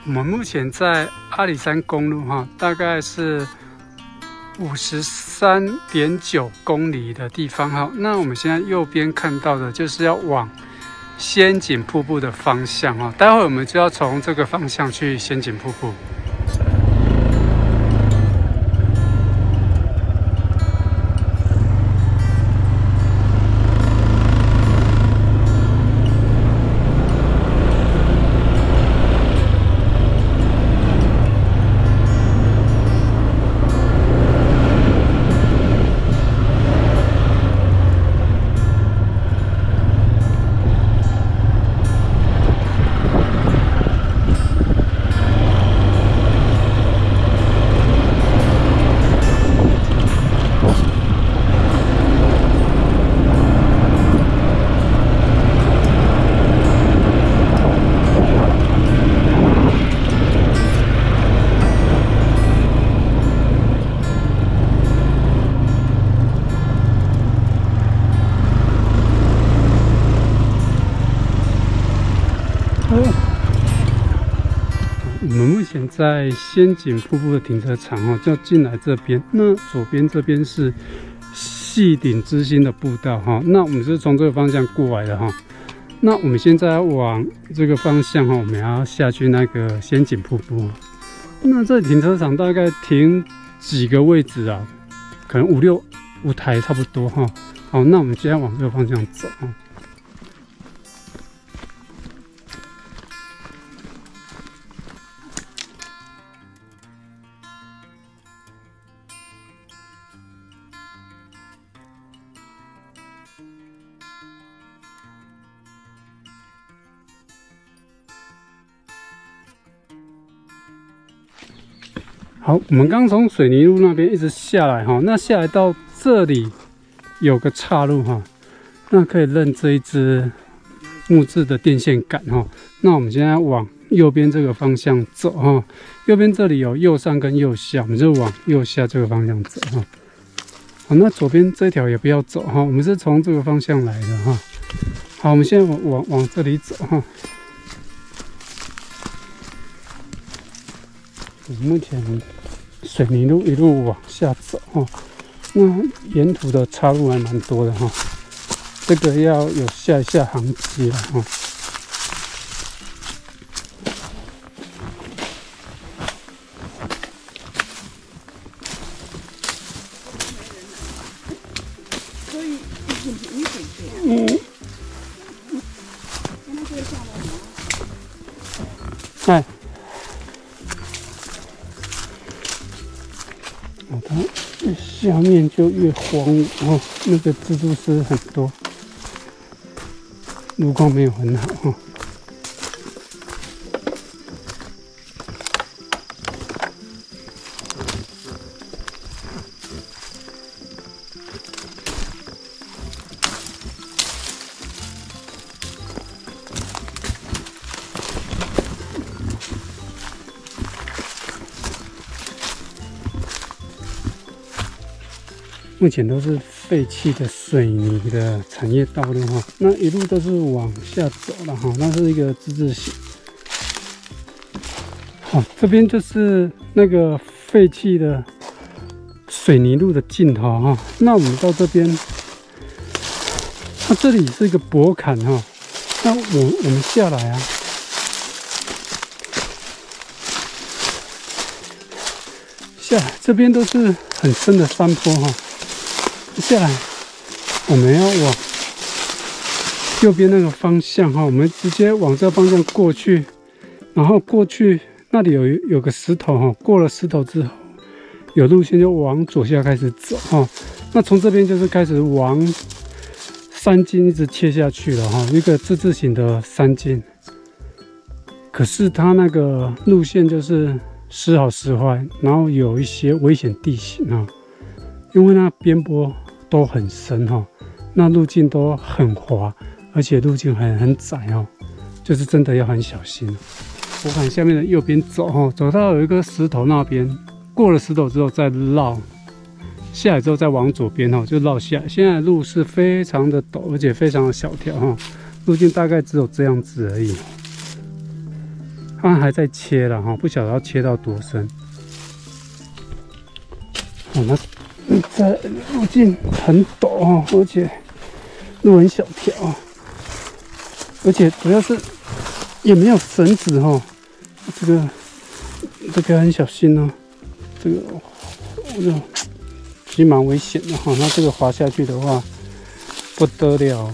我们目前在阿里山公路哈，大概是53.9公里的地方哈。那我们现在右边看到的就是要往仙景瀑布的方向哈。待会我们就要从这个方向去仙景瀑布。我们目前在仙景瀑布的停车场哦，就进来这边。那左边这边是细顶之星的步道哈。那我们是从这个方向过来的哈。那我们现在往这个方向哈，我们要下去那个仙景瀑布。那这停车场大概停几个位置啊？可能5台差不多哈。好，那我们现在往这个方向走哈。好，我们刚从水泥路那边一直下来哈，那下来到这里有个岔路哈，那可以认这一支木质的电线杆哈。那我们现在往右边这个方向走哈，右边这里有右上跟右下，我们就往右下这个方向走哈。好，那左边这条也不要走哈，我们是从这个方向来的哈。好，我们现在往这里走哈。目前水泥路一路往下走哈，那沿途的岔路还蛮多的哈，这个要有下一下航机了哈。哎。它下面就越荒芜哦，那个蜘蛛丝很多，路况没有很好哈。目前都是废弃的水泥的产业道路哈，那一路都是往下走了哈，那是一个之字形。好，这边就是那个废弃的水泥路的尽头哈。那我们到这边，它这里是一个驳坎哈，那我们下来啊。下来这边都是很深的山坡哈。接下来我们要往右边那个方向哈，我们直接往这个方向过去，然后过去那里有个石头哈，过了石头之后有路线就往左下开始走哈。那从这边就是开始往山径一直切下去了哈，一个之字形的山径。可是它那个路线就是时好时坏，然后有一些危险地形哈，因为那边坡都很深哈，那路径都很滑，而且路径很窄哦，就是真的要很小心。我往下面的右边走哈，走到有一个石头那边，过了石头之后再绕下来之后再往左边哈，就绕下来。现在的路是非常的陡，而且非常的小条哈，路径大概只有这样子而已。 他还在切了哈，不晓得要切到多深。我们这路径很陡哦，而且路很小条啊，而且主要是也没有绳子哈，这个很小心哦，这个其实蛮危险的哈。那这个滑下去的话不得了。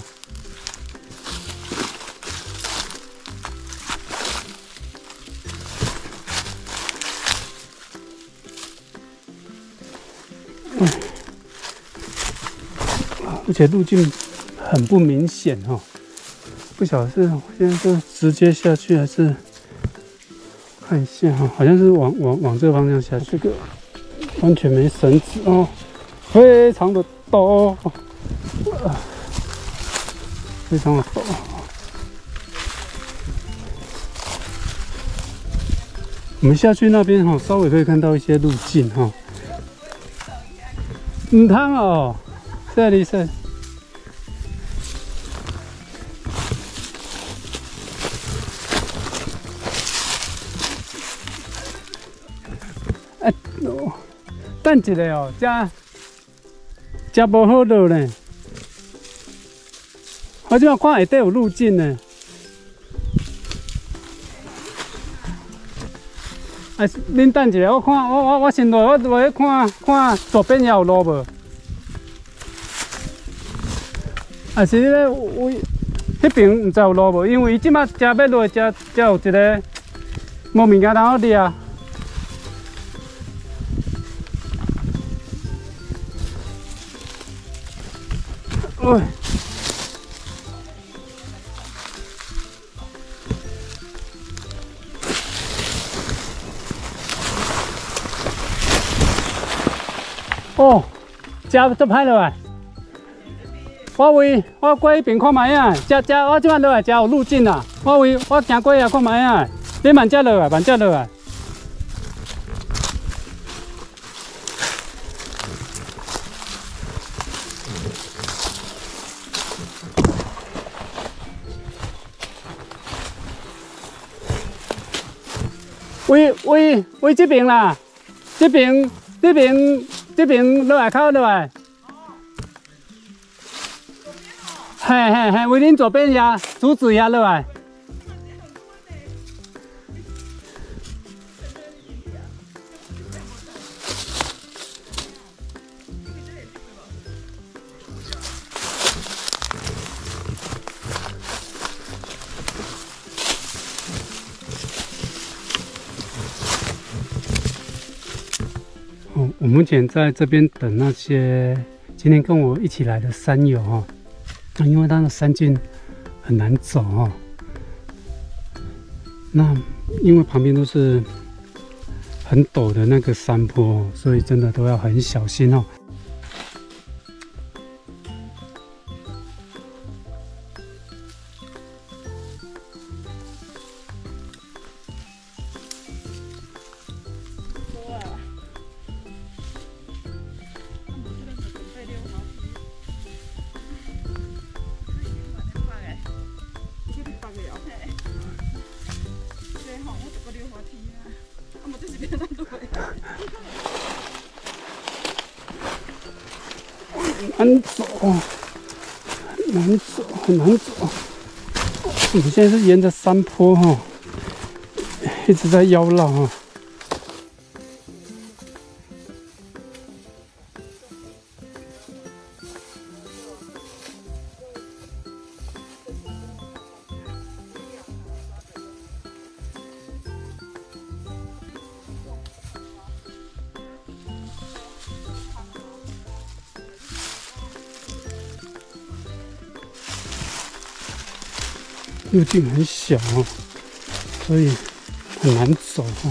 而且路径很不明显哦，不晓得是我现在是直接下去还是看一下哈，好像是往这个方向下去，这个完全没绳子哦，非常的陡，非常的陡。我们下去那边哈，稍微可以看到一些路径哈。唔通哦，这里是。等一下哦，这无好落呢。我即马看下底有路径呢。哎，恁等一下，我看我先落，我落去看左边也有路无？啊是咧，迄边唔知有路无？因为伊即马遮要落，遮有一个无物件通好掠。喂。哦，遮歹落来。我过迄边看卖啊，遮我即摆落来，遮有路径啊。我行过遐看卖啊，你慢遮落来，慢遮落来。喂这边啦，这边落来靠落来。嘿，为恁左边呀，竹子呀落来。我目前在这边等那些今天跟我一起来的山友哦，因为它的山径很难走哦。那因为旁边都是很陡的那个山坡，所以真的都要很小心哦。难走，很难走。我们现在是沿着山坡哈，一直在腰绕哈。路径很小哦，所以很难走哦。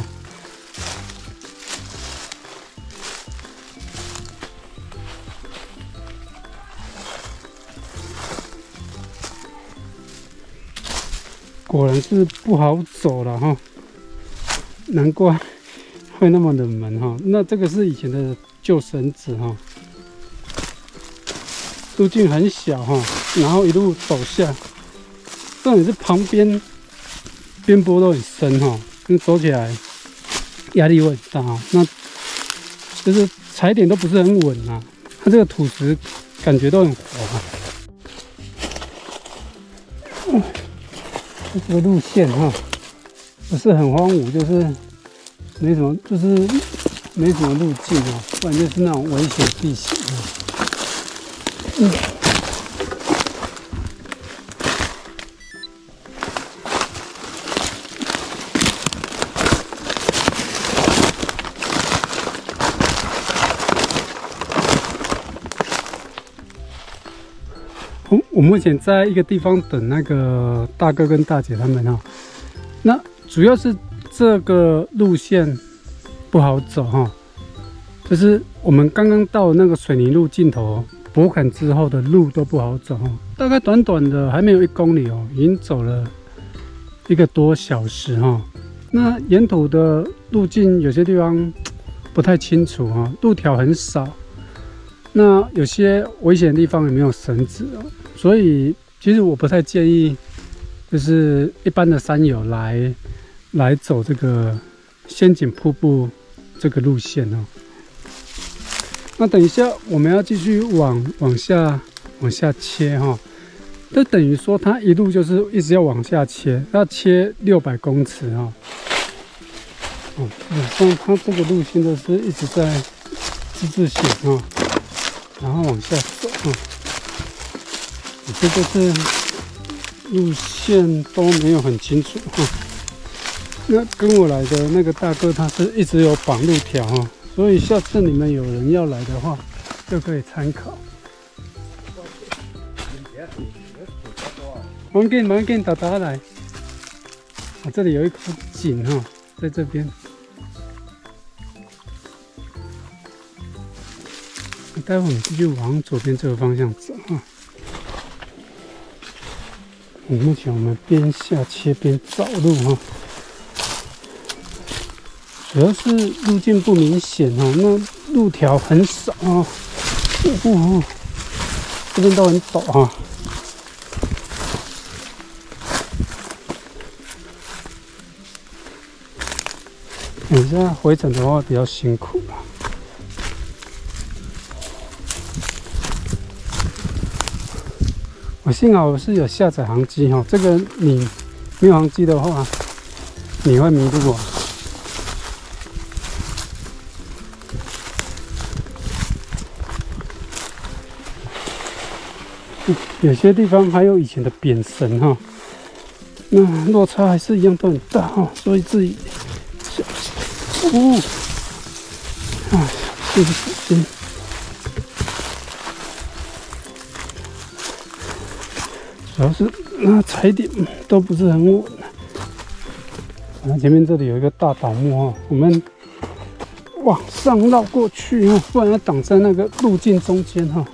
果然是不好走了哈，难怪会那么冷门哈。那这个是以前的旧绳子哈，路径很小哈，然后一路走下。重点是旁边边坡都很深哈，走起来压力会很大哦。那就是踩点都不是很稳啊，它这个土石感觉都很滑。这个路线哈，不是很荒芜，就是没什么，就是没什么路径啊，不然就是那种危险地形啊。我目前在一个地方等那个大哥跟大姐他们哈，那主要是这个路线不好走哈，就是我们刚刚到那个水泥路尽头驳坎之后的路都不好走哈，大概短短的还没有1公里哦，已经走了1个多小时哈。那沿途的路径有些地方不太清楚哈，路条很少，那有些危险的地方也没有绳子哦。所以其实我不太建议，就是一般的山友来走这个仙景瀑布这个路线哦。那等一下我们要继续往下切哈，这等于说它一路就是一直要往下切，要切600公尺哈。哦，基本上它这个路线都是一直在之字形哈，然后往下走哈。这就是路线都没有很清楚哈。那跟我来的那个大哥他是一直有绑路条哈，所以下次你们有人要来的话，就可以参考。慢点，打来。啊，这里有一口井哈，在这边。待会我们继续往左边这个方向走哈。目前我们边下切边找路哈，主要是路径不明显哦，那路条很少啊，这边都很陡哈。等一下回程的话比较辛苦了。我幸好我是有下载航机哈，这个你没有航机的话，你会迷路啊。有些地方还有以前的扁绳哈，那落差还是一样都很大哈，所以自己小心。小心。主要是那踩点都不是很稳。前面这里有一个大倒木哈，我们往上绕过去哈，不然要挡在那个路径中间哈。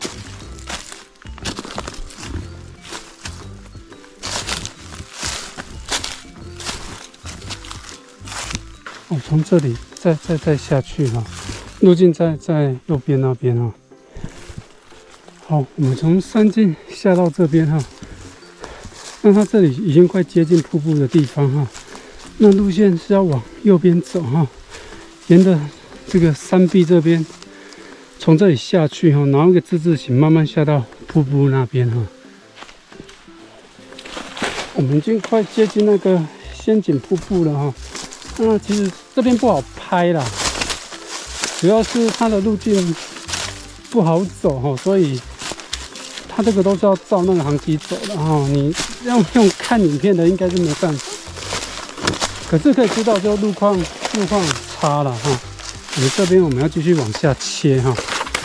我从这里再下去哈，路径在右边那边哈。好，我们从山径下到这边哈。那它这里已经快接近瀑布的地方哈，那路线是要往右边走哈，沿着这个山壁这边，从这里下去哈，然后一个之字形慢慢下到瀑布那边哈。我们已经快接近那个仙景瀑布了哈。那其实这边不好拍啦，主要是它的路径不好走哈，所以它这个都是要照那个航机走的哈。你用看影片的应该是没办法，可是可以知道就路况差了哈。我们这边我们要继续往下切哈。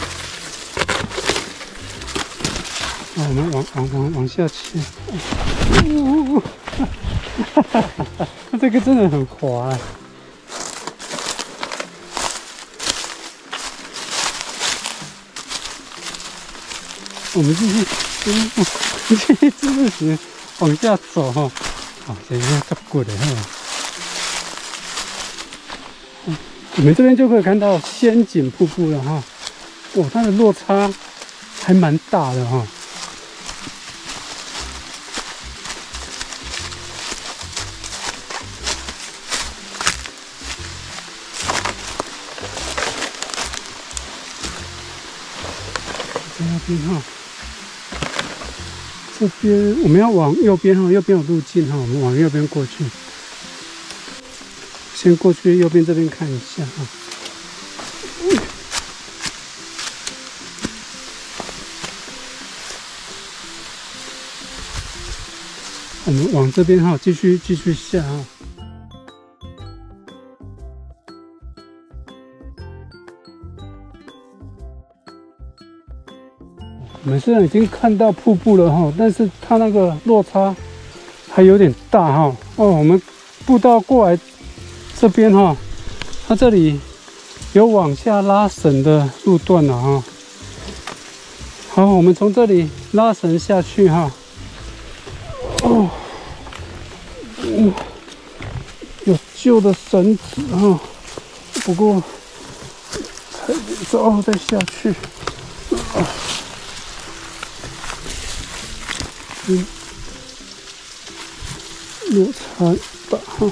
我们往下切。这个真的很滑啊。我们继续之字形往下走哈。好，现在太过了哈。我们这边就可以看到仙景瀑布了哈。哇，它的落差还蛮大的哈。 边哈，这边我们要往右边哈，右边有路径哈，我们往右边过去。先过去右边这边看一下哈。我们往这边哈，继续下哈。我们虽然已经看到瀑布了哈，但是它那个落差还有点大哈。哦，我们步道过来这边哈，它这里有往下拉绳的路段了哈。好，我们从这里拉绳下去哈。哦，有旧的绳子哈，不过踩点之后再下去。落差大哈。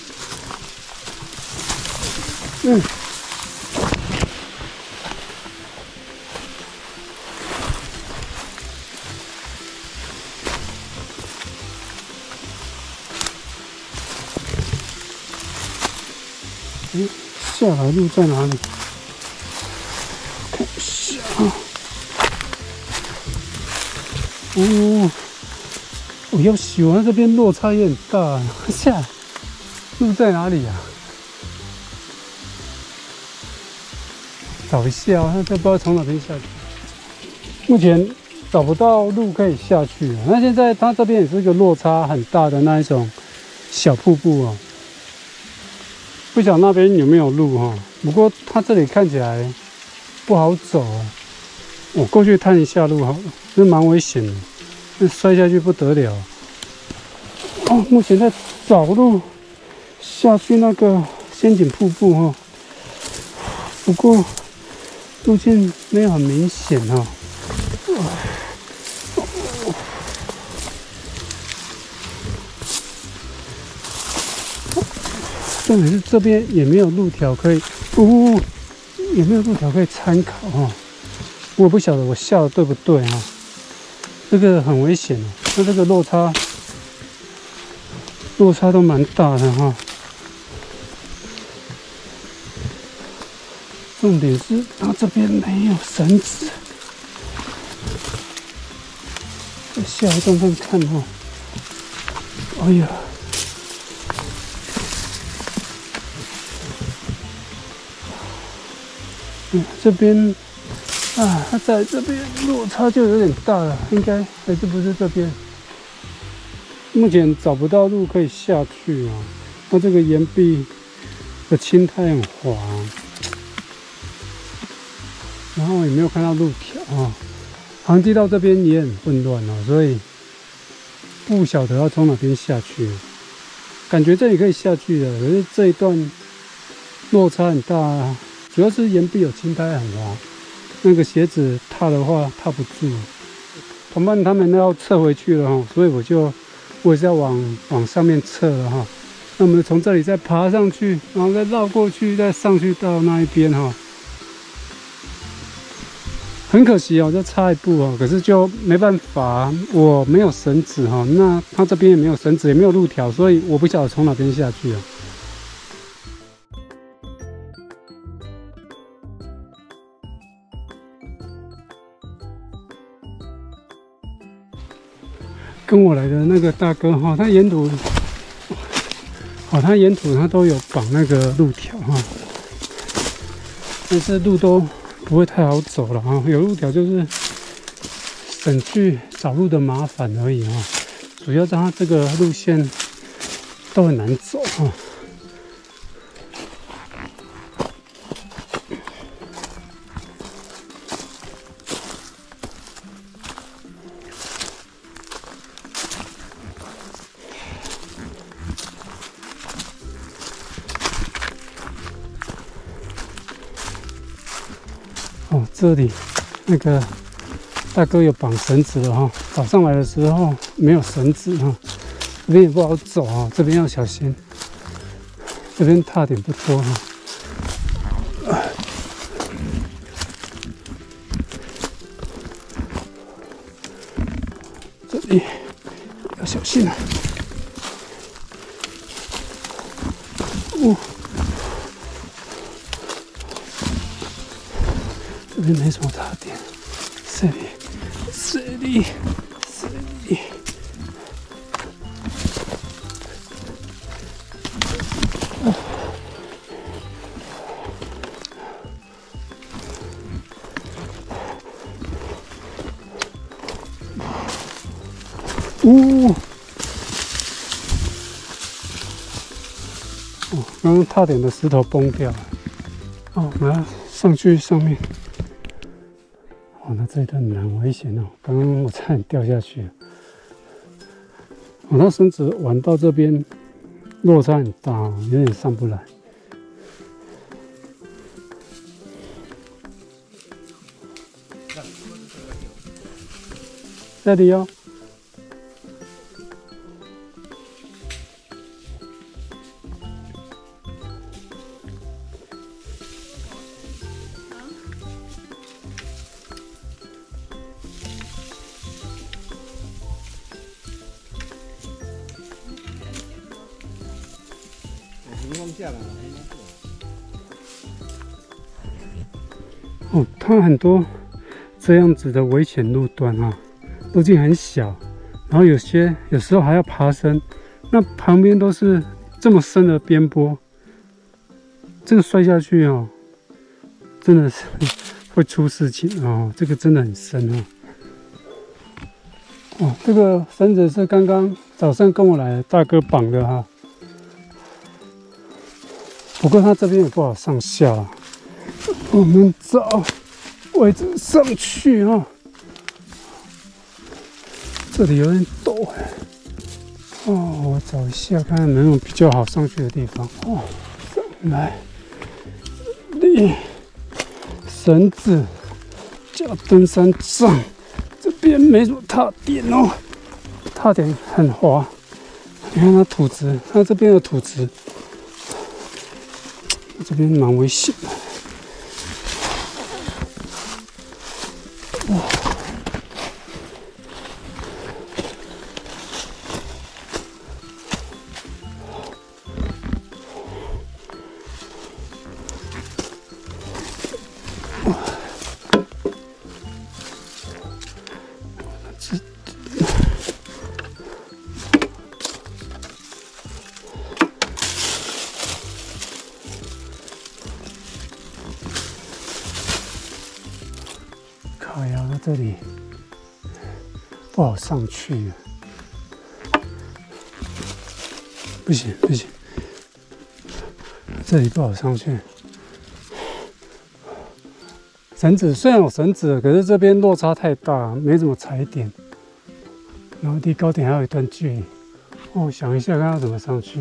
下来路在哪里？看一下啊。哦，我要喜欢这边落差也很大。下来路在哪里啊？找一下啊，这不知道从哪边下去。目前找不到路可以下去啊。那现在它这边也是一个落差很大的那一种小瀑布哦。不晓得那边有没有路哈？不过它这里看起来不好走啊。我过去探一下路好了，这蛮危险的，那摔下去不得了。哦，目前在找路下去那个仙景瀑布哈，不过路径没有很明显哈。重点是这边也没有路条可以，也没有路条可以参考哈。我不晓得我下的对不对哈，这个很危险哦。那这个落差都蛮大的哈。重点是它这边没有绳子，再下一段看哈。哎呀！这边啊，它在这边落差就有点大了，应该还是不是这边？目前找不到路可以下去啊。那这个岩壁的青苔很滑，然后也没有看到路条啊。航地到这边也很混乱哦，所以不晓得要从哪边下去。感觉这里可以下去的，可是这一段落差很大啊。主要是岩壁有青苔很滑，那个鞋子踏的话踏不住。同伴他们要撤回去了哈，所以我也是要往上面撤了哈。那我们从这里再爬上去，然后再绕过去，再上去到那一边哈。很可惜哦，就差一步哦，可是就没办法，我没有绳子哈，那他这边也没有绳子，也没有路条，所以我不晓得从哪边下去啊。跟我来的那个大哥哈，他沿途他都有绑那个路条哈，但是路都不会太好走了哈，有路条就是省去找路的麻烦而已哈，主要它这个路线都很难走哈。哦，这里那个大哥有绑绳子了哈，早上来的时候没有绳子哈，这边也不好走啊，这边要小心，这边踏点不多哈。 这里要小心啊！这边没什么塔点，这里。刚刚踏点的石头崩掉了。我们要上去上面。那这一段很危险哦！刚刚我差点掉下去了。那绳子玩到这边落差很大，有点上不来。这里哦。它很多这样子的危险路段路径很小，然后有时候还要爬升，那旁边都是这么深的边坡，这个摔下去真的是会出事情这个真的很深这个绳子是刚刚早上跟我来的大哥绑的不过它这边也不好上下我们找位置上去这里有点陡我找一下看看有没有比较好上去的地方上来，绳子加登山杖，这边没什么踏点踏点很滑，你看它土质，它这边的土质，这边蛮危险的。靠腰到这里不好上去，不行，这里不好上去。绳子虽然有绳子，可是这边落差太大，没什么踩点，然后离高点还有一段距离。我想一下，看要怎么上去。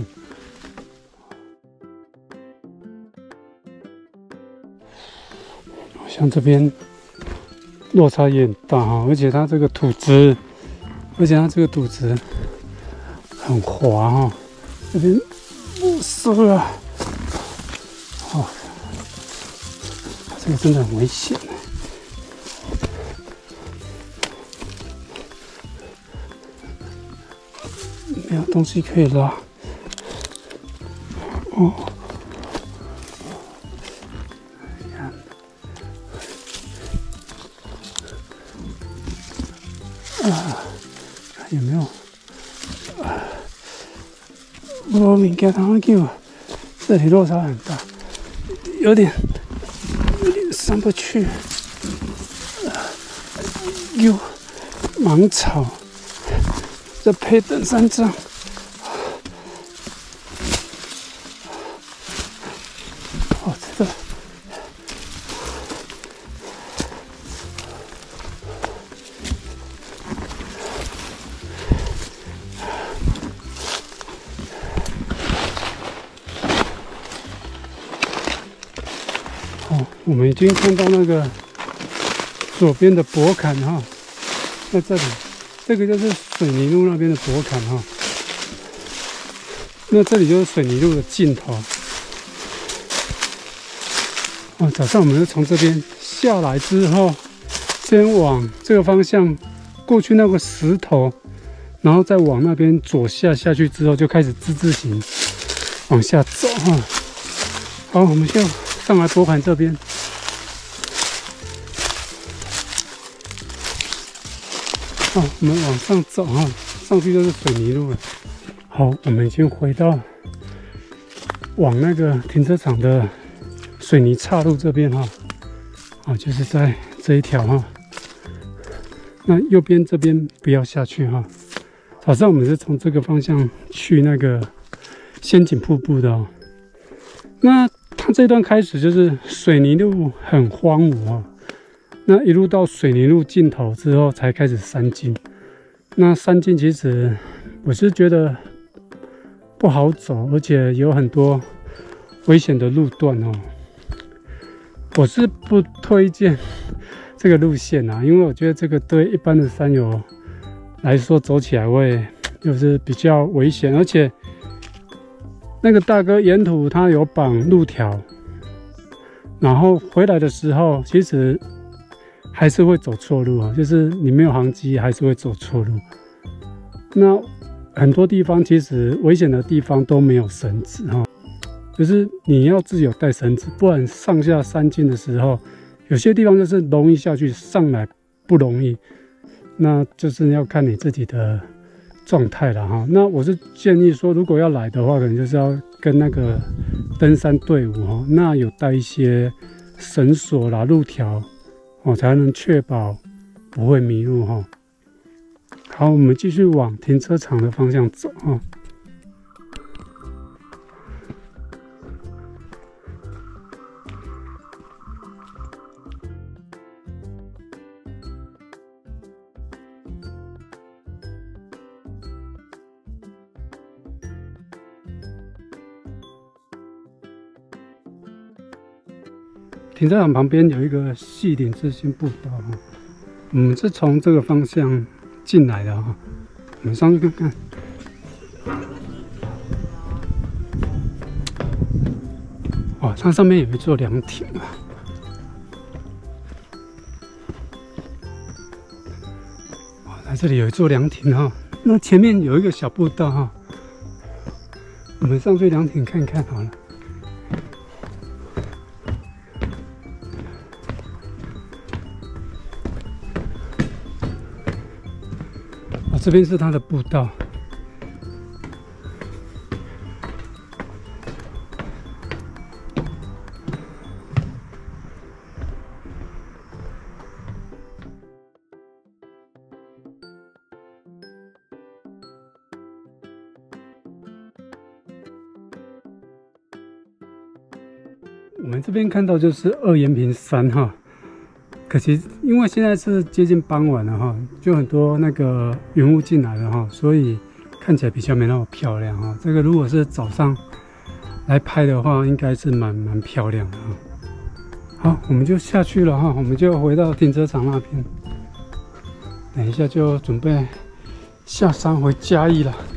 像这边落差也很大而且它这个土质，很滑这边不湿啊，这个真的很危险没有东西可以拉看有没有无物件通救，这里落差很大，有点上不去。有芒草，再配登山杖，这个。我们已经看到那个左边的驳坎在这里，这个就是水泥路那边的驳坎那这里就是水泥路的尽头。早上我们就从这边下来之后，先往这个方向过去那个石头然后再往那边左下下去之后，就开始之字形往下走哈。好，我们就上来拨盘这边。好，我们往上走哈，上去就是水泥路了。好，我们已经回到往那个停车场的水泥岔路这边哈。啊，就是在这一条哈。那右边这边不要下去哈。早上我们是从这个方向去那个仙景瀑布的哦。那它这段开始就是水泥路很荒芜哦。那一路到水泥路尽头之后，才开始山径。那山径其实我是觉得不好走，而且有很多危险的路段哦。我是不推荐这个路线啊，因为我觉得这个对一般的山友来说走起来会就是比较危险，而且那个大哥沿途他有绑路条，然后回来的时候其实还是会走错路啊，就是你没有航机还是会走错路。那很多地方其实危险的地方都没有绳子哈，就是你要自己有带绳子，不然上下山径的时候，有些地方就是容易下去，上来不容易。那就是要看你自己的状态了哈。那我是建议说，如果要来的话，可能就是要跟那个登山队伍哈，那有带一些绳索啦、路条哦，才能确保不会迷路哈。好，我们继续往停车场的方向走哈。停车场旁边有一个细岭自行步道哈，我们是从这个方向进来的哈，我们上去看看。哇，它上面有一座凉亭啊！哇，在这里有一座凉亭哈，那前面有一个小步道哈，我们上去凉亭看看好了。这边是它的步道，我们这边看到就是二延平山哈。可惜，因为现在是接近傍晚了哈，就很多那个云雾进来了哈，所以看起来比较没那么漂亮哈。这个如果是早上来拍的话，应该是蛮漂亮的哈。好，我们就下去了哈，我们就回到停车场那边，等一下就准备下山回嘉义了。